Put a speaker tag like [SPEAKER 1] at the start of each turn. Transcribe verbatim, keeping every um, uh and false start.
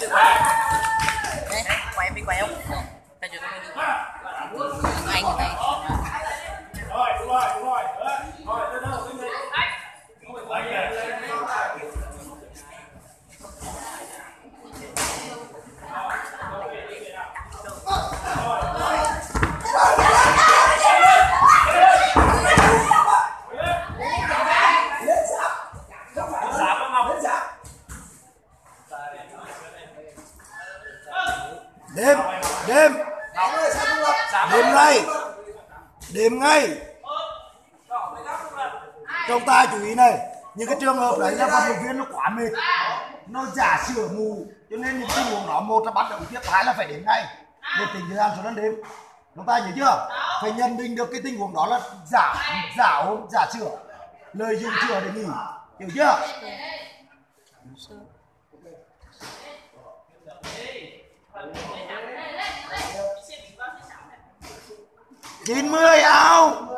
[SPEAKER 1] Đấy, quay em đi quay không? Đây cho tôi đi. Anh này.
[SPEAKER 2] Rồi, đúng rồi, đúng rồi. Rồi, tới đâu, tới đây.
[SPEAKER 3] Đêm, đêm, đêm ngay, đêm ngay. Trong ta chú ý này, những cái trường hợp đấy là vận động viên nó quá mệt, nó giả sửa mù, cho nên những tình huống đó một là bắt đầu tiếp, hai là phải đến ngay để tính thời gian số lần đêm. Chúng ta nhớ chưa? Phải nhận định được cái tình huống đó là giả, giả ốm, giả sửa, lợi dụng sửa để nghỉ, hiểu chưa? chín mươi ao.